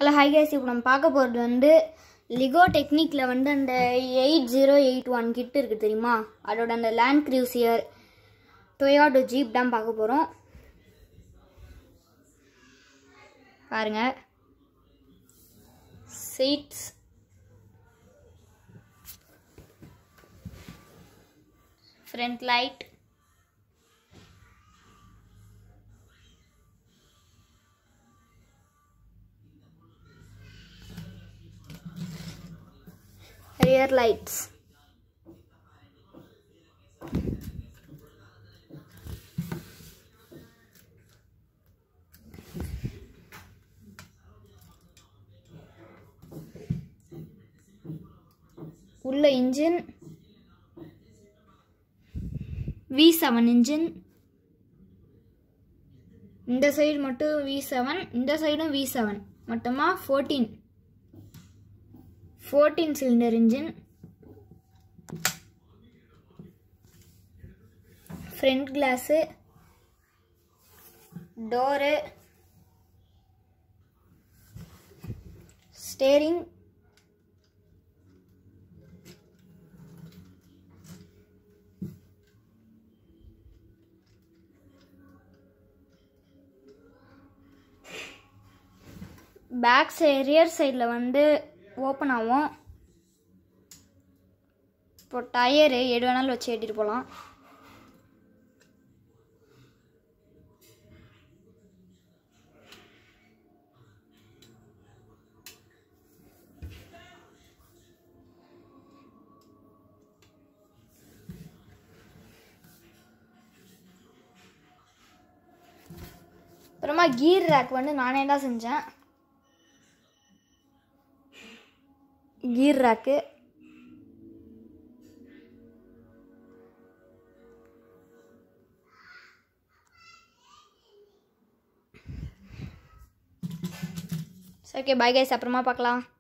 Hello hi guys, இப்போ நம்ம பார்க்க போகிறது வந்து LEGO டெக்னிக்கில் வந்து அந்த 8081 கிட் இருக்குது தெரியுமா, அதோட அந்த லேண்ட் க்ரூசியர் டொயோட்டோ ஜீப் தான் பார்க்க போகிறோம். பாருங்க, seats, front light, rear lights, உள்ள இன்ஜின் V7 இன்ஜின், இந்த சைடு மட்டும் V7, இந்த சைடும் V7, மொத்தமாக 14 cylinder engine. Front glass, door, steering, back rear சைடில் வந்து ஓப்பன் ஆகும். இப்போ டயரு எடு வேணாலும் வச்சு ஏற்றிட்டு போகலாம். அப்புறமா கீர் ரேக் வந்து நானே தான் செஞ்சேன். Gear rack, okay, bye guys, அப்புறமா பார்க்கலாம்.